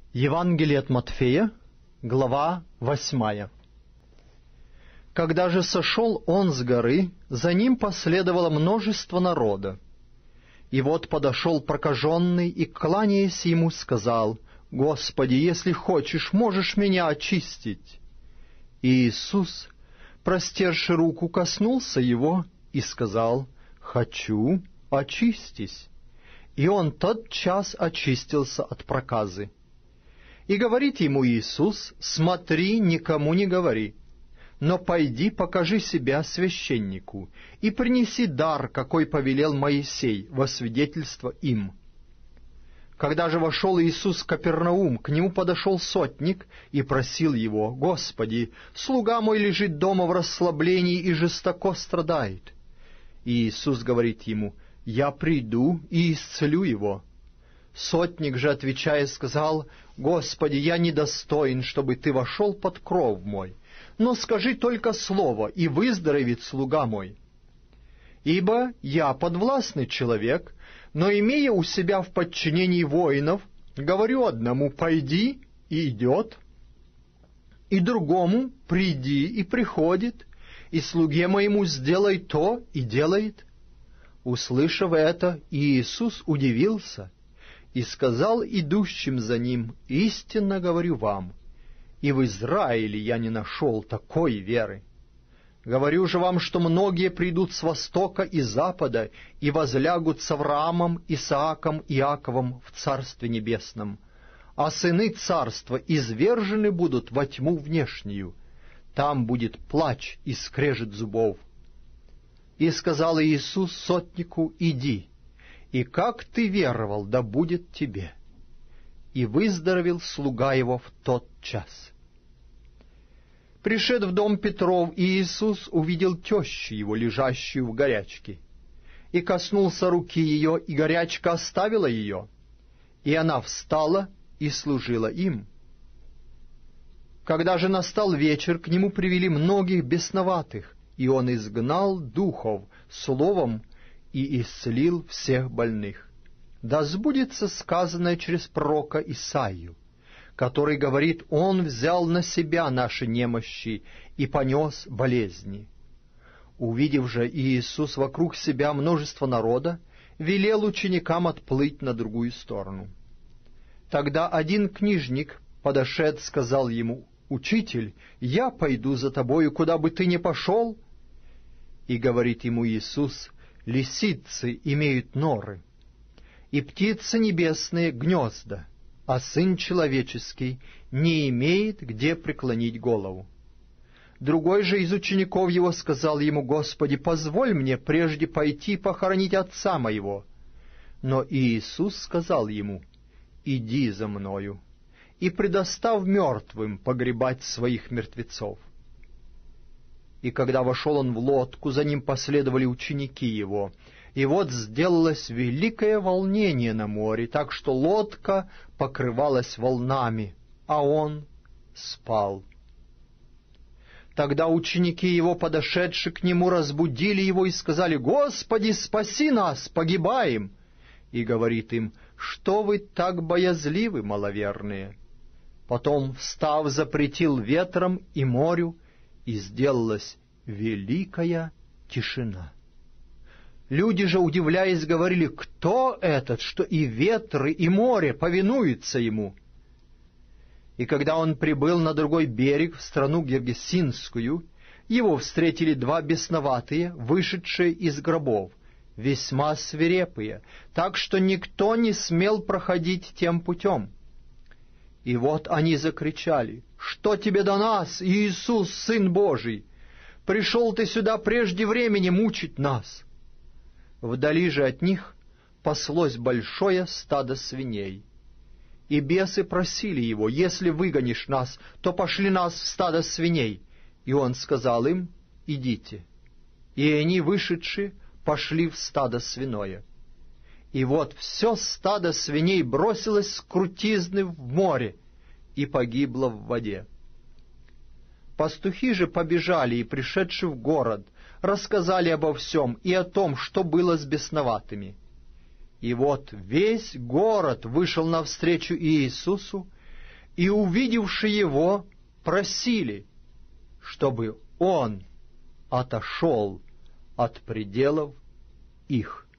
Евангелие от Матфея, глава 8. Когда же сошел он с горы, за ним последовало множество народа. И вот подошел прокаженный и, кланяясь ему, сказал: «Господи, если хочешь, можешь меня очистить». И Иисус, простерши руку, коснулся его и сказал: «Хочу, очистись». И он тотчас очистился от проказы. И говорит ему Иисус: «Смотри, никому не говори, но пойди, покажи себя священнику, и принеси дар, какой повелел Моисей, во свидетельство им». Когда же вошел Иисус в Капернаум, к нему подошел сотник и просил его: «Господи, слуга мой лежит дома в расслаблении и жестоко страдает». И Иисус говорит ему: «Я приду и исцелю его». Сотник же, отвечая, сказал: «Господи, я недостоин, чтобы ты вошел под кров мой, но скажи только слово, и выздоровеет слуга мой. Ибо я подвластный человек, но, имея у себя в подчинении воинов, говорю одному: пойди, и идет, и другому: приди, и приходит, и слуге моему: сделай то, и делает». Услышав это, Иисус удивился и сказал идущим за ним: «Истинно говорю вам, и в Израиле я не нашел такой веры. Говорю же вам, что многие придут с востока и запада и возлягут с Авраамом, Исааком и Иаковом в Царстве Небесном, а сыны царства извержены будут во тьму внешнюю, там будет плач и скрежет зубов». И сказал Иисус сотнику: «Иди, и как ты веровал, да будет тебе». И выздоровел слуга его в тот час. Пришед в дом Петров, Иисус увидел тещу его, лежащую в горячке, и коснулся руки ее, и горячка оставила ее, и она встала и служила им. Когда же настал вечер, к нему привели многих бесноватых, и он изгнал духов словом и исцелил всех больных. Да сбудется сказанное через пророка Исаию, который говорит: «Он взял на себя наши немощи и понес болезни». Увидев же Иисус вокруг себя множество народа, велел ученикам отплыть на другую сторону. Тогда один книжник, подошед, сказал ему: «Учитель, я пойду за тобою, куда бы ты ни пошел». И говорит ему Иисус: «Лисицы имеют норы, и птицы небесные гнезда, а Сын Человеческий не имеет где преклонить голову». Другой же из учеников его сказал ему: «Господи, позволь мне прежде пойти похоронить отца моего». Но Иисус сказал ему: «Иди за мною, и предостав мертвым погребать своих мертвецов». И когда вошел он в лодку, за ним последовали ученики его. И вот сделалось великое волнение на море, так что лодка покрывалась волнами, а он спал. Тогда ученики его, подошедшие к нему, разбудили его и сказали: «Господи, спаси нас, погибаем!» И говорит им: «Что вы так боязливы, маловерные?» Потом, встав, запретил ветром и морю, и сделалась великая тишина. Люди же, удивляясь, говорили: «Кто этот, что и ветры, и море повинуются ему?» И когда он прибыл на другой берег, в страну Гергесинскую, его встретили два бесноватые, вышедшие из гробов, весьма свирепые, так что никто не смел проходить тем путем. И вот они закричали: «Что тебе до нас, Иисус, Сын Божий? Пришел ты сюда прежде времени мучить нас!» Вдали же от них паслось большое стадо свиней. И бесы просили его: «Если выгонишь нас, то пошли нас в стадо свиней». И он сказал им: «Идите». И они, вышедшие, пошли в стадо свиное. И вот все стадо свиней бросилось с крутизны в море и погибло в воде. Пастухи же побежали и, пришедши в город, рассказали обо всем и о том, что было с бесноватыми. И вот весь город вышел навстречу Иисусу, и, увидевши его, просили, чтобы он отошел от пределов их.